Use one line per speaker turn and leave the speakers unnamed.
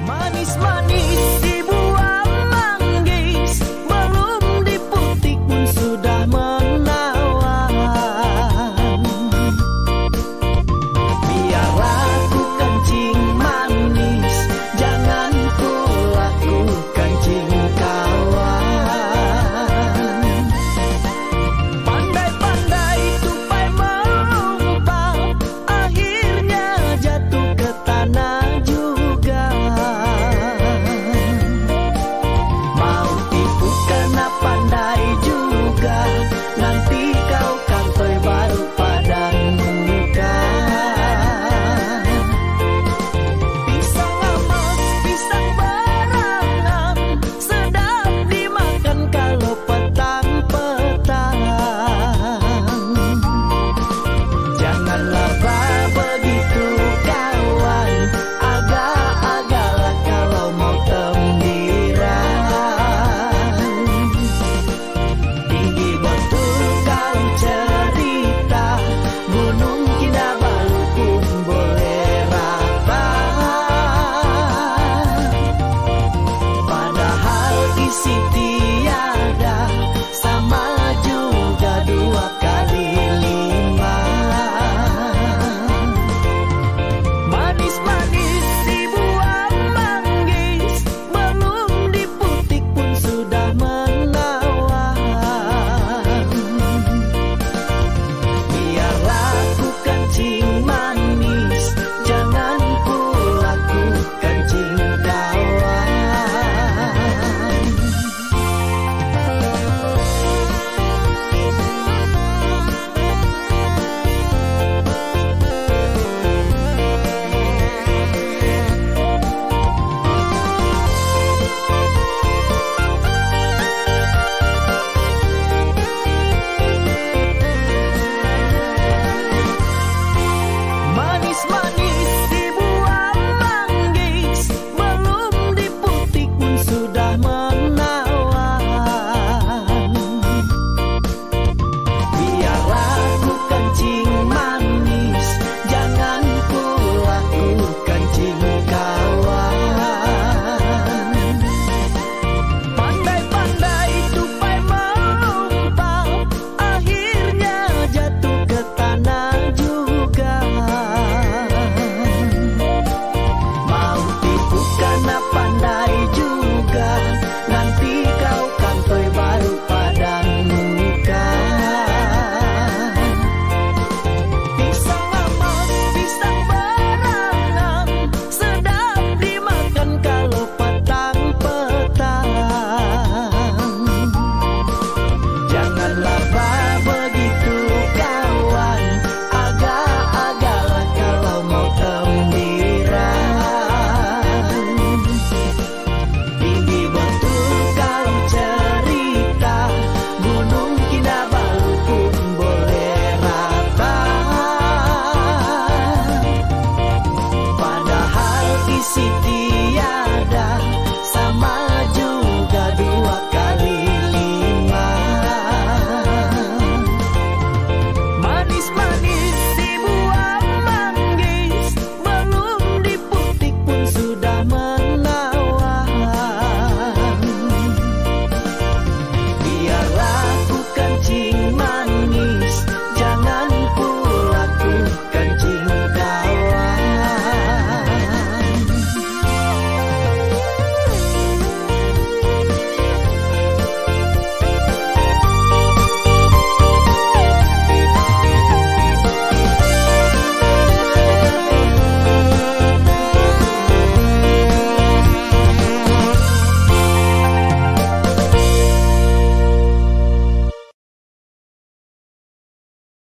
Manis-manis di buah manggis, belum dipetik pun sudah menawan. Biar aku kencing manis, jangan ku lakukan kawan. Pandai-pandai tupai melompat, akhirnya jatuh ke tanah juga. Mau tipu kena pandai juga, nanti kau kantoi baru pada muka. Pisang amas, pisang berangan, sedap dimakan kalau petang-petang. Janganlah begitu kawan, agak-agaklah kalau mau tembiran. Tinggi betul kau cerita, Gunung Kinabalu pun boleh rata. Padahal isi tiada, sama juga 2 kali 5. Manis-manis di buah manggis, belum dipetik pun sudah menawan. Biarlah ku kencing manis, jangan ku lakukan kawan. Manis-manis di buah manggis, belum dipetik pun sudah menawan. Biarlah ku kencing manis, jangan ku lakukan kawan. Pandai-pandai tupai melompat, akhirnya jatuh ke tanah juga. Mau tipu kena pandai juga, nanti kau kantoi baru pada muka. Pisang amas, pisang berangan, sedap dimakan kalau petang-petang. Janganlah begitu kawan, agak-agaklah kalau mau tembiran. Tinggi betul kau cerita, Gunung Kinabalu pun boleh rata. Padahal isi tiada,